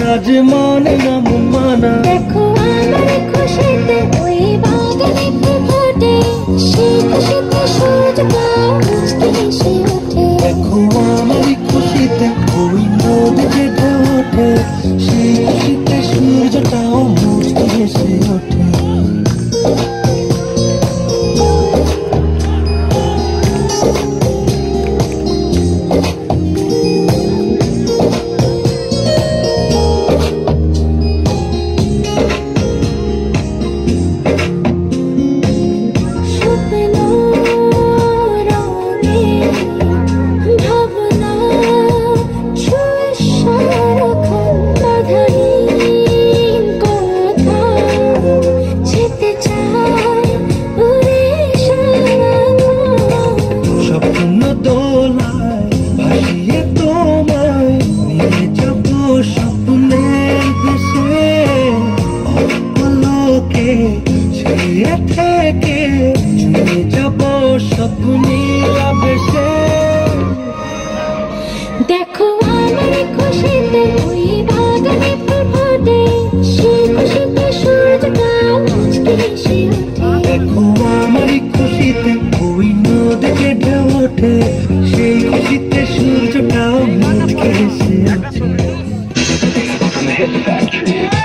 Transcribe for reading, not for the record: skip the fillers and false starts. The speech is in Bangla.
আজ মানে না মন মানা। দেখো আমার খুশিতে ওই বাগানে ফুল ফোটে, সেই খুশিতে সূর্যটা মুচকি হেসে ওঠে। দেখো আমার খুশিতে ওই নদী যে ঢেউ ওঠে, সেই খুশিতে সূর্যটাও মুচকি হেসে ওঠে। দেখো আমার খুশিতে ওই বাগানে ফুল ফোটে, সেই খুশিতে সূর্যটা মুচকি হেসে ওঠে। দেখো আমার খুশিতে ওই নদী যে ঢেউ ওঠে, সেই খুশিতে সূর্যটাও মুচকি হেসে ওঠে।